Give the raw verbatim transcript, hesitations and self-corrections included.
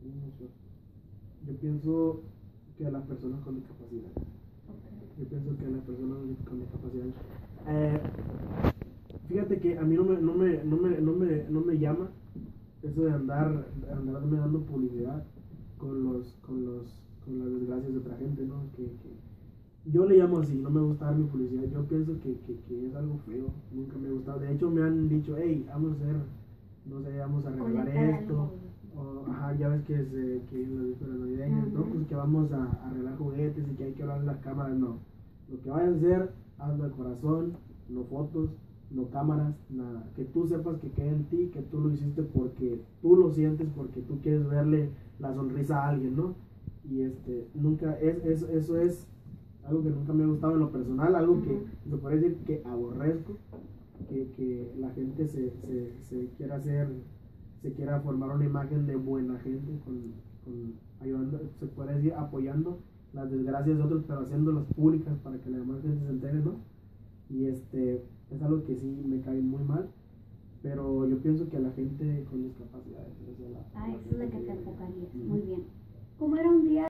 Yo pienso que a las personas con discapacidad. Okay. Yo pienso que a las personas con discapacidad. Eh, fíjate que a mí no me, no me, no me, no me, no me llama eso de andar, andarme dando publicidad con los, con los, con las desgracias de otra gente, ¿no? Que, que yo le llamo así, no me gusta dar mi publicidad. Yo pienso que, que, que es algo feo, nunca me ha gustado. De hecho me han dicho, hey, vamos a hacer, no sé, vamos a regalar esto. O, ajá, ya ves que es eh, que es la víspera navideña, uh-huh. ¿no? Pues que vamos a, a arreglar juguetes y que hay que hablar en las cámaras, no. Lo que vayan a hacer, hazlo de corazón, no fotos, no cámaras, nada. Que tú sepas que queda en ti, que tú lo hiciste porque tú lo sientes, porque tú quieres verle la sonrisa a alguien, ¿no? Y este, nunca, es, es, eso es algo que nunca me ha gustado en lo personal, algo uh-huh. que se puede decir que aborrezco, que, que la gente se, se, se quiera hacer, se quiera formar una imagen de buena gente, con, con ayudando, se puede decir apoyando las desgracias de otros, pero haciéndolas públicas para que la demás gente se entere, ¿no? Y este, es algo que sí me cae muy mal, pero yo pienso que a la gente con discapacidades, o sea, la, ah, la eso